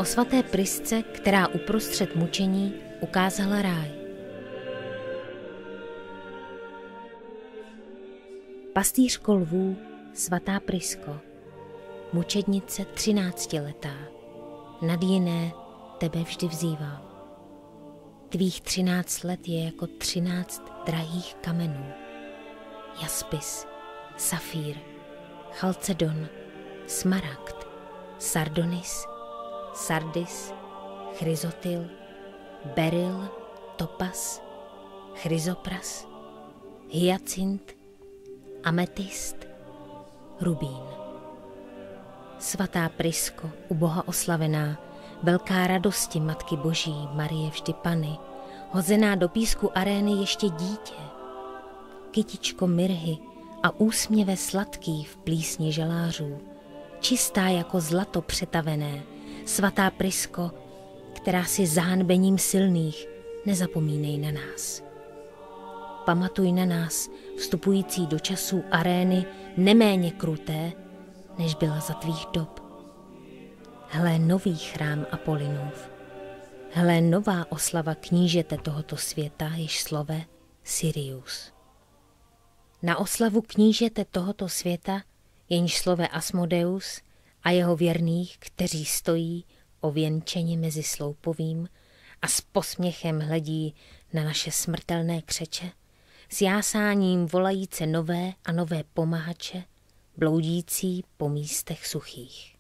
o svaté Prisce, která uprostřed mučení ukázala ráj. Pastýřko lvů, svatá Prisko, mučednice 13letá, nad jiné tebe vždy vzývám. Tvých 13 let je jako 13 drahých kamenů. Jaspis, safír, chalcedon, smaragd, sardonis, sardis, chryzotyl, beryl, topas, chryzopras, hyacint, ametist, rubín. Svatá Prisko, u Boha oslavená, velká radosti Matky Boží, Marie vždy Panny, hozená do písku arény ještě dítě, kytičko mirhy a úsměve sladký v plísni žalářů, čistá jako zlato přetavené, svatá Prisko, která si zahanbením silných, nezapomínej na nás. Pamatuj na nás, vstupující do časů arény, neméně kruté, než byla za tvých dob. Hle nový chrám Apolinův. Hle nová oslava knížete tohoto světa, jež slove Sirius. Na oslavu knížete tohoto světa, jenž slove Asmodeus a jeho věrných, kteří stojí ověnčeni mezi sloupovým a s posměchem hledí na naše smrtelné křeče, s jásáním volajíce nové a nové pomahače, bloudící po místech suchých.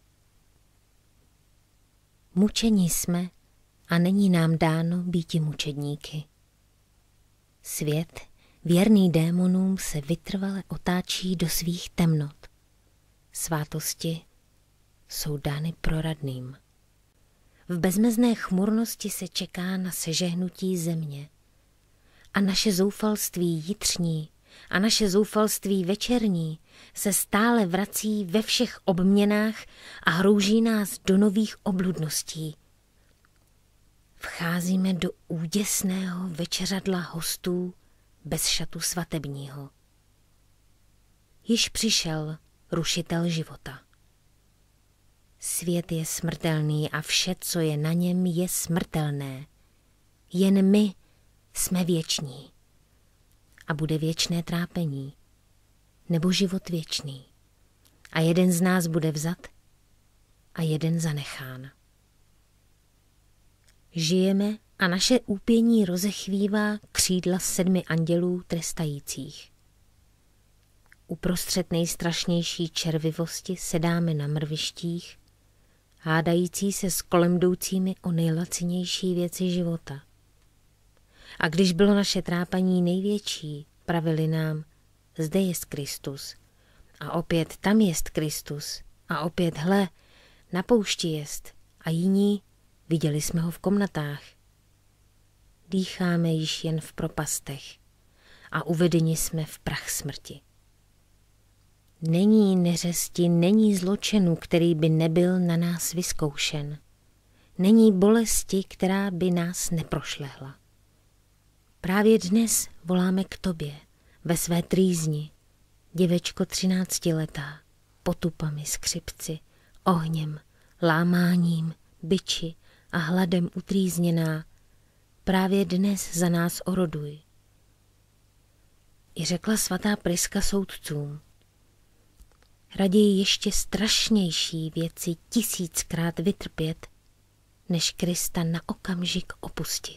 Mučení jsme a není nám dáno býti mučedníky. Svět, věrný démonům, se vytrvale otáčí do svých temnot. Svátosti jsou dány proradným. V bezmezné chmurnosti se čeká na sežehnutí země. A naše zoufalství jitřní a naše zoufalství večerní se stále vrací ve všech obměnách a hrouží nás do nových obludností. Vcházíme do úděsného večeřadla hostů bez šatu svatebního. Již přišel rušitel života. Svět je smrtelný a vše, co je na něm, je smrtelné. Jen my jsme věční. A bude věčné trápení, nebo život věčný. A jeden z nás bude vzat a jeden zanechán. Žijeme a naše úpění rozechvívá křídla 7 andělů trestajících. Uprostřed nejstrašnější červivosti sedáme na mrvištích, hádající se s kolem jdoucími o nejlacinější věci života. A když bylo naše trápaní největší, pravili nám, zde jest Kristus. A opět tam jest Kristus. A opět hle, na poušti jest. A jiní, viděli jsme ho v komnatách. Dýcháme již jen v propastech a uvedeni jsme v prach smrti. Není neřesti, není zločinu, který by nebyl na nás vyzkoušen. Není bolesti, která by nás neprošlehla. Právě dnes voláme k tobě, ve své trýzni, děvečko 13letá, potupami, skřipci, ohněm, lámáním, biči a hladem utrýzněná, právě dnes za nás oroduj. I řekla svatá Priska soudcům, raději ještě strašnější věci 1000krát vytrpět, než Krista na okamžik opustit.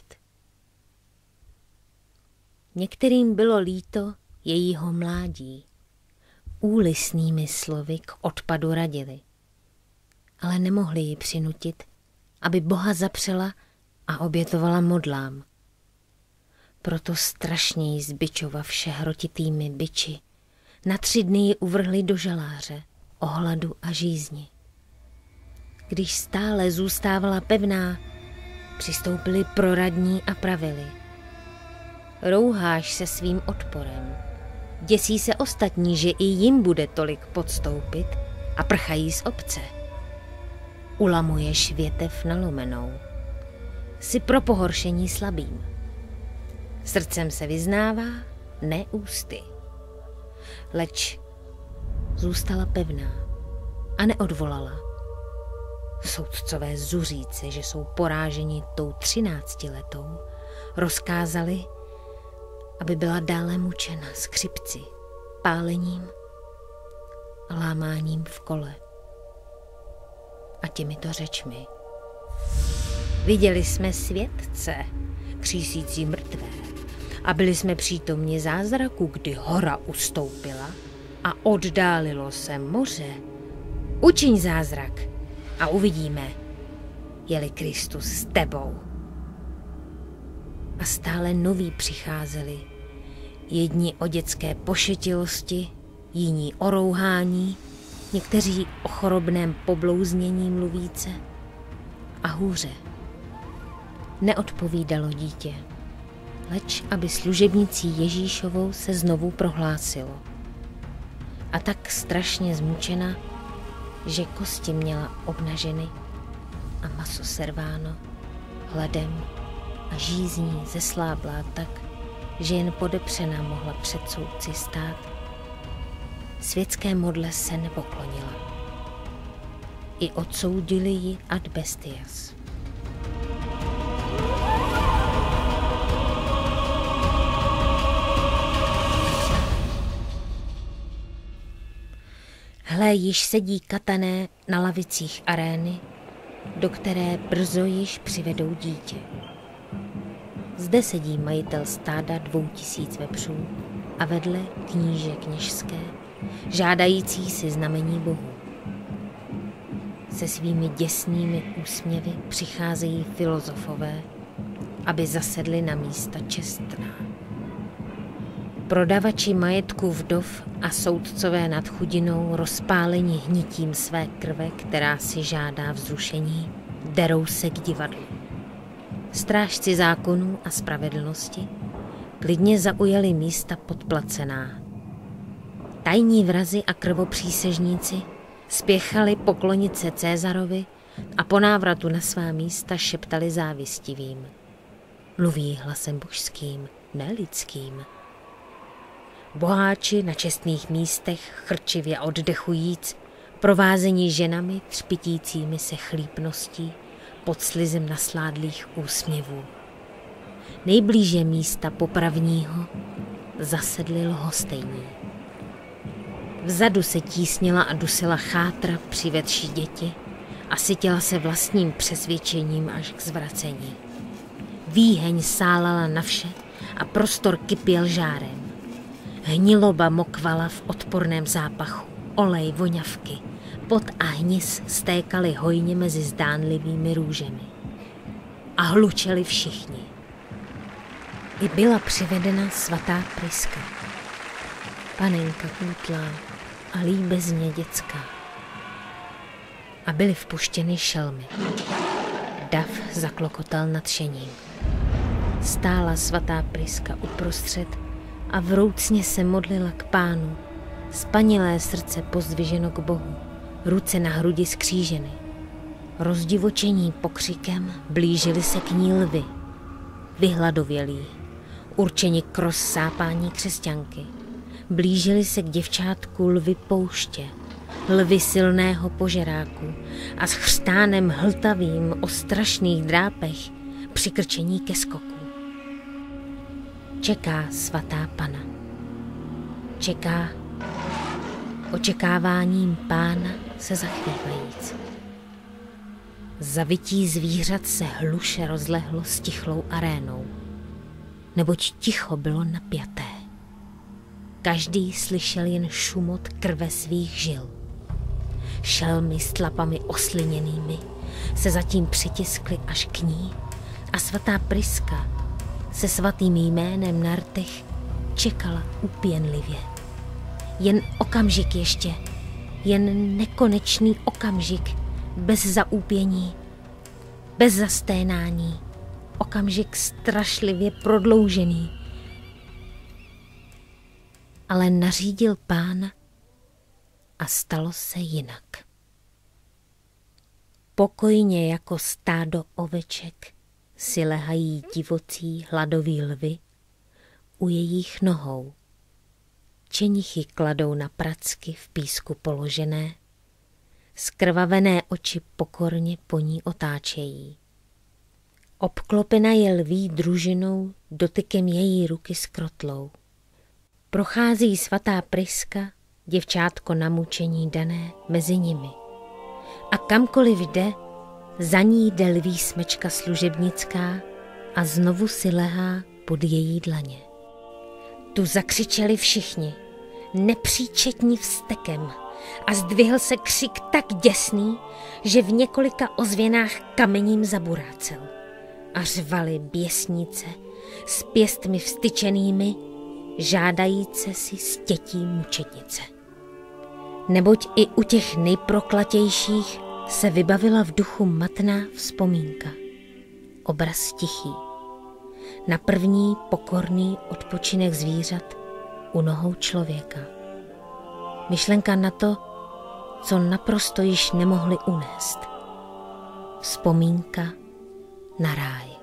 Některým bylo líto jejího mládí, úlisnými slovy k odpadu radili, ale nemohli ji přinutit, aby Boha zapřela a obětovala modlám. Proto strašněji zbičova vše hrotitými biči na 3 dny ji uvrhli do žaláře, o hladu a žízni. Když stále zůstávala pevná, přistoupili proradní a pravili. Rouháš se svým odporem. Děsí se ostatní, že i jim bude tolik podstoupit a prchají z obce. Ulamuješ větev nalomenou. Jsi pro pohoršení slabým. Srdcem se vyznává, ne ústy. Leč zůstala pevná a neodvolala. Soudcové zuříce, že jsou poráženi tou 13letou, rozkázali, aby byla dále mučena skřipci, pálením a lámáním v kole. A těmito řečmi: viděli jsme světce, křísící mrtvé, a byli jsme přítomni zázraku, kdy hora ustoupila a oddálilo se moře. Učiň zázrak a uvidíme, je-li Kristus s tebou. A stále noví přicházeli, jedni o dětské pošetilosti, jiní o rouhání, někteří o chorobném poblouznění mluvíce a hůře. Neodpovídalo dítě, leč aby služebnicí Ježíšovou se znovu prohlásilo. A tak strašně zmučena, že kosti měla obnaženy a maso serváno hladem a žízní zesláblá tak, že jen podepřená mohla před soudci stát. Světské modle se nepoklonila. I odsoudili ji ad bestias. Hle, již sedí katané na lavicích arény, do které brzo již přivedou dítě. Zde sedí majitel stáda 2000 vepřů a vedle kníže kněžské, žádající si znamení Bohu. Se svými děsnými úsměvy přicházejí filozofové, aby zasedli na místa čestná. Prodavači majetku vdov a soudcové nad chudinou, rozpálení hnitím své krve, která si žádá vzrušení, derou se k divadlu. Strážci zákonů a spravedlnosti klidně zaujali místa podplacená. Tajní vrazi a krvopřísežníci spěchali poklonit se Césarovi a po návratu na svá místa šeptali závistivým. Mluví hlasem božským, ne lidským. Boháči na čestných místech chrčivě oddechujíc, provázení ženami třpitícími se chlípností pod slizem nasládlých úsměvů. Nejblíže místa popravního zasedli lhostejní. Vzadu se tísnila a dusila chátra přivedši děti a sytila se vlastním přesvědčením až k zvracení. Výheň sálala na vše a prostor kypěl žárem. Hniloba mokvala v odporném zápachu, olej, voňavky, pot a hnis stékaly hojně mezi zdánlivými růžemi. A hlučeli všichni. I byla přivedena svatá Priska, panenka kůtlá a líbezně dětská. A byly vpuštěny šelmy. Dav zaklokotal nadšením. Stála svatá Priska uprostřed a vroucně se modlila k Pánu, spanilé srdce pozdviženo k Bohu, ruce na hrudi skříženy. Rozdivočení pokřikem blížili se k ní lvy, vyhladovělí, určeni k rozsápání křesťanky. Blížili se k děvčátku lvy pouště, lvy silného požeráku a s chřtánem hltavým o strašných drápech přikrčení ke skoku. Čeká svatá Pana. Čeká očekáváním Pána se zachvívajíc. Zavití zvířat se hluše rozlehlo stichlou arénou, neboť ticho bylo napjaté. Každý slyšel jen šumot krve svých žil. Šelmy s tlapami osliněnými se zatím přitiskly až k ní a svatá Priska se svatým jménem na rtech čekala upěnlivě. Jen okamžik ještě, jen nekonečný okamžik, bez zaúpění, bez zasténání, okamžik strašlivě prodloužený. Ale nařídil Pán a stalo se jinak. Pokojně jako stádo oveček si lehají divocí hladoví lvy u jejich nohou. Čenichy kladou na pracky v písku položené, Skrvavené oči pokorně po ní otáčejí. Obklopena je lví družinou dotykem její ruky s krotlou. Prochází svatá Priska, děvčátko na mučení dané, mezi nimi. A kamkoliv jde, za ní jde lví smečka služebnická a znovu si lehá pod její dlaně. Tu zakřičeli všichni, nepříčetní vztekem, a zdvihl se křik tak děsný, že v několika ozvěnách kamením zaburácel. A řvali běsnice s pěstmi vztyčenými, žádajíce si stětí mučednice. Neboť i u těch nejproklatějších se vybavila v duchu matná vzpomínka. Obraz tichý. Na první pokorný odpočinek zvířat u nohou člověka. Myšlenka na to, co naprosto již nemohli unést. Vzpomínka na ráj.